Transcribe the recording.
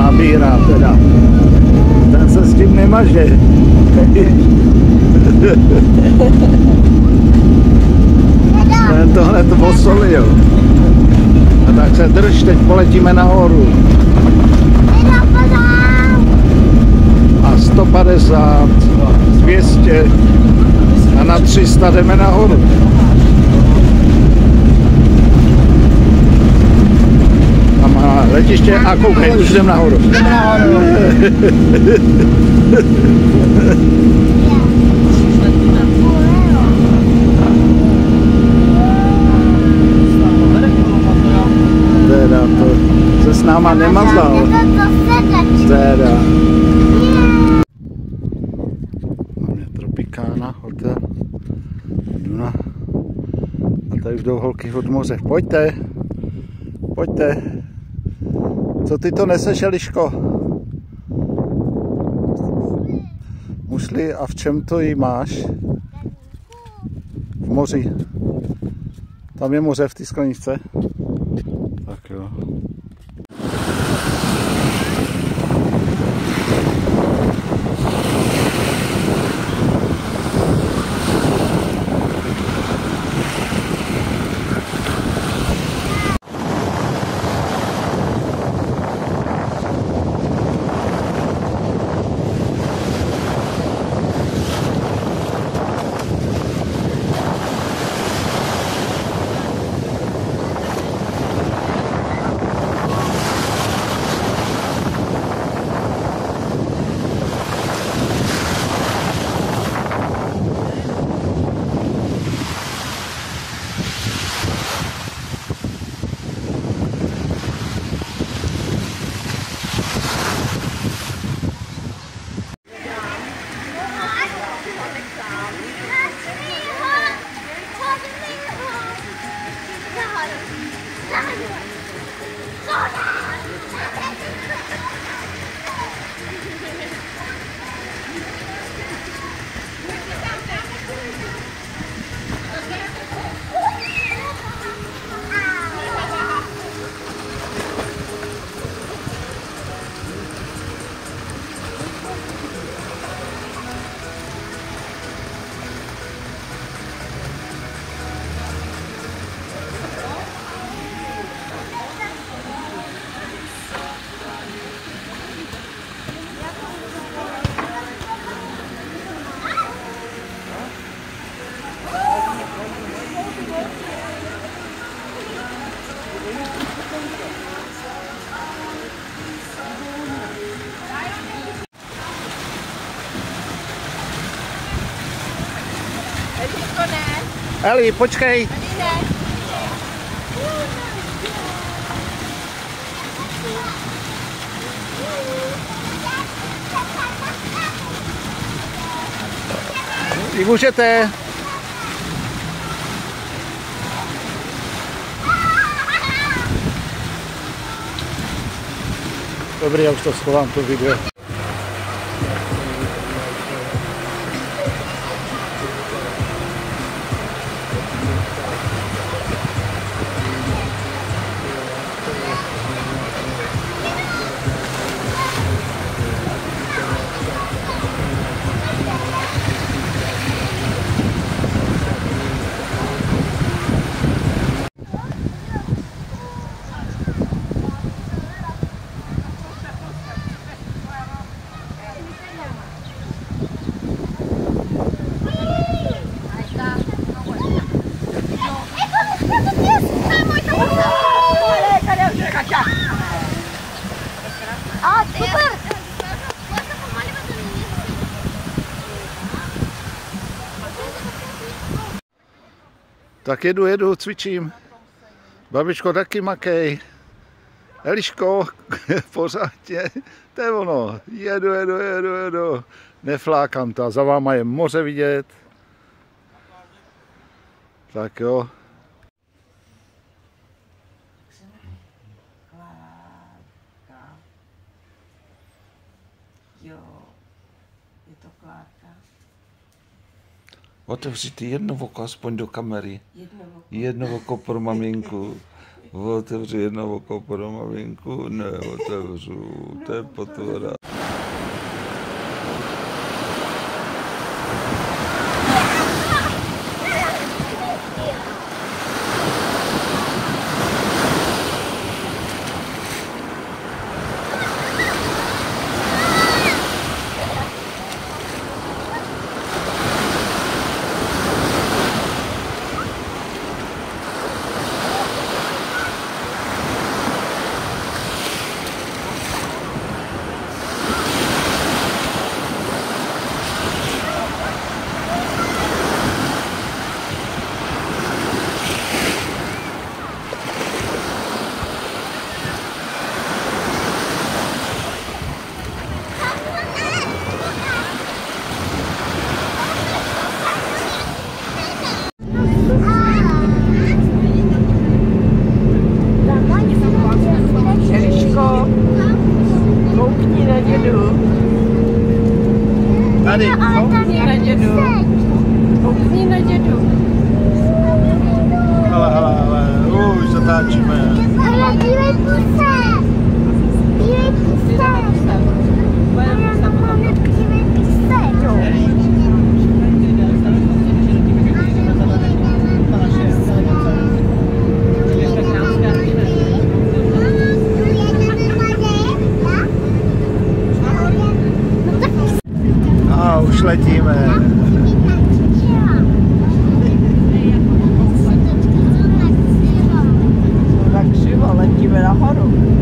nabírá teda. Ten se s tím nemaže. Ten to hned osolil. A tak se drž, teď poletíme nahoru. A 150, 200 a na 300 jdeme nahoru. A má letiště a koukej, už jdem nahoru. Teda to se s náma nemazal. Teda. Máme Tropicana, hotel. Duna. A tady už jdou holky od moře. Pojďte. Pojďte. Co ty to neseš, Eliško? Mušli, a v čem to jí máš? V moři. Tam je moře v té skleničce. Tak jo. Eli, počkej. Vy můžete. Dobrý, já už to schovám, to video. Tak jedu, cvičím. Babičko, taky makej. Eliško, pořádně. To je ono. Jedu. Neflákám to. Za váma je moře vidět. Tak jo. Otevři ty jedno oko aspoň do kamery. Jedno oko pro maminku. Otevři jedno oko pro maminku. Ne, otevřu. To je potvora. Koukni na dědu. Tady. Koukni na dědu. Koukni na dědu. Ale, už zatáčíme. Ale dívej puse. Dívej puse. Dívej puse. A už letíme. Tak křivo, letíme nahoru.